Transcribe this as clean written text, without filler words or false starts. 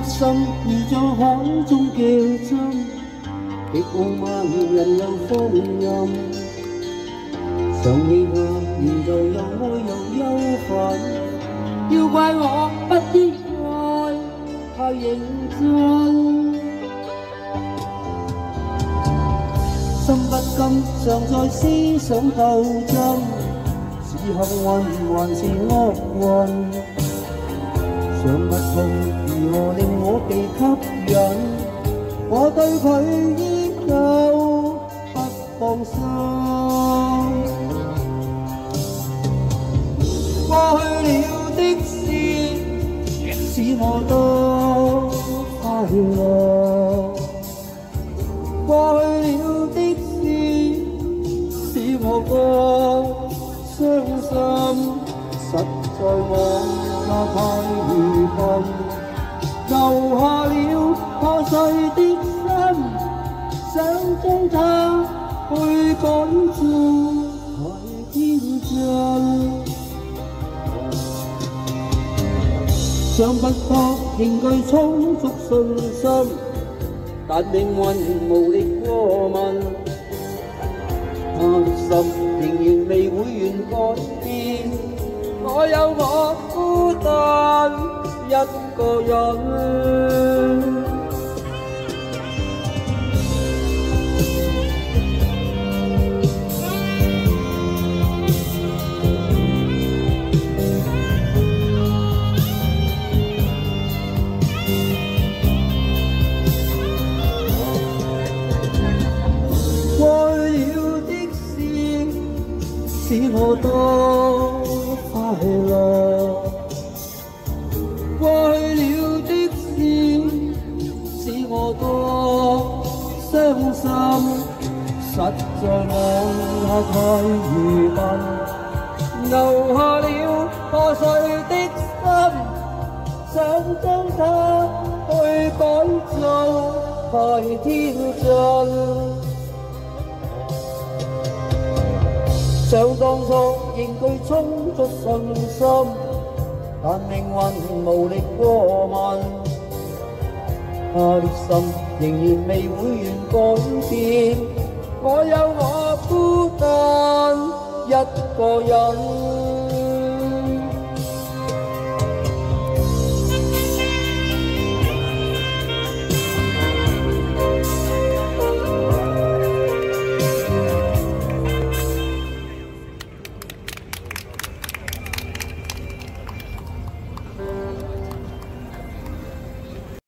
心如像海中嘅針，極傲慢人又放任。想起他現在又愛又憂煩，要怪我不應愛太認真。心不甘常在思想鬥爭，是幸運還是厄運？想不通如何令我被吸引，我對佢依舊不放心。過去了的事，使我多快樂；過去了的事，使我多傷心。實在我那太愚笨，留下了破碎的心，想將它去改造太天真。想不確仍具充足信心，但命運無力過問，他的心仍然未會完改變。我有我孤單一個人。過去了的事，使我多快樂；過去了的事，使我多傷心。實在我那太愚笨，留下了破碎的心，想將它去改造太天真。想當初仍具充足信心，但命運無力過問，他的心仍然未會完改變。我有我孤單一個人。